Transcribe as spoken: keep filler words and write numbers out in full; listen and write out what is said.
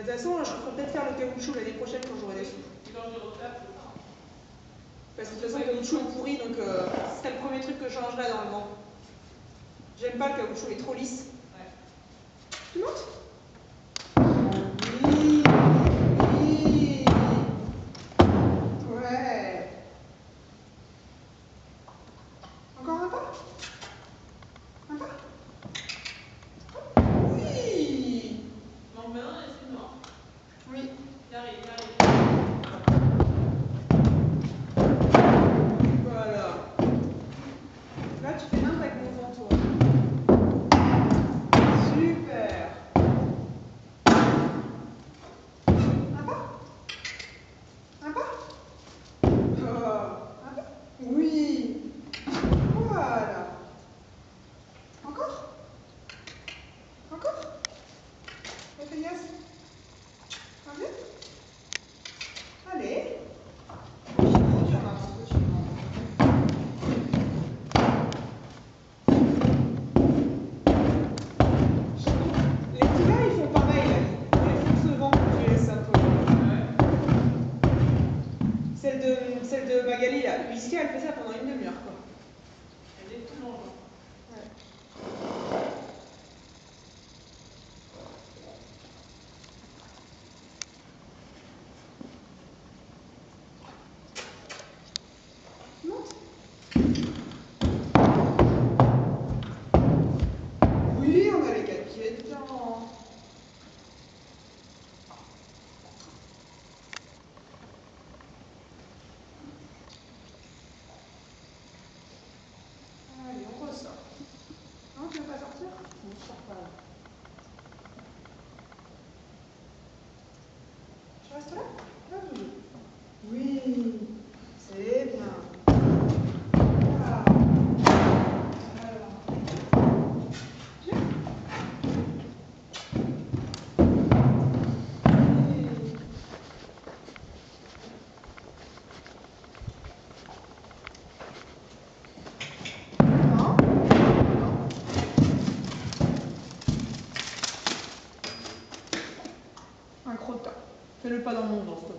toute façon, je ferai peut-être faire le caoutchouc l'année prochaine quand j'aurai des sous. Parce que de toute façon, le caoutchouc est pourri, donc euh, ce serait le premier truc que je changerais dans le vent. J'aime pas le caoutchouc, il est trop lisse. Tu montes ? Oui, oui. Ouais. Encore un pas ? Un pas ? Oui. Donc maintenant, essaie-moi. Oui. Il arrive, il arrive. Voilà. Là, tu fais l'un avec mon vent, toi. Super. Un pas ? Un pas ? Oh. Un pas ? Oui. Voilà. Encore ? Encore ? Mathias ? Un peu ? Allez. Continue, tu en as un peu, tu en as un peu. Les petits gars, ils font pareil, là. Ils font ce vent que tu laisses un peu. Ouais. Celle de, celle de Magali, là. Lucia, elle fait ça pendant une demi-heure, quoi. Elle est tout le monde. Ouais. Monte. Oui, on a les quatre pieds dedans. Allez, on ressort. Non, tu veux pas sortir ? On ne sort pas là. Tu restes là ? Là, Doudou. Oui, c'est bien. Voilà. Alors. Viens. Oui. Non. Un crottin. Fais-le pas dans mon vent.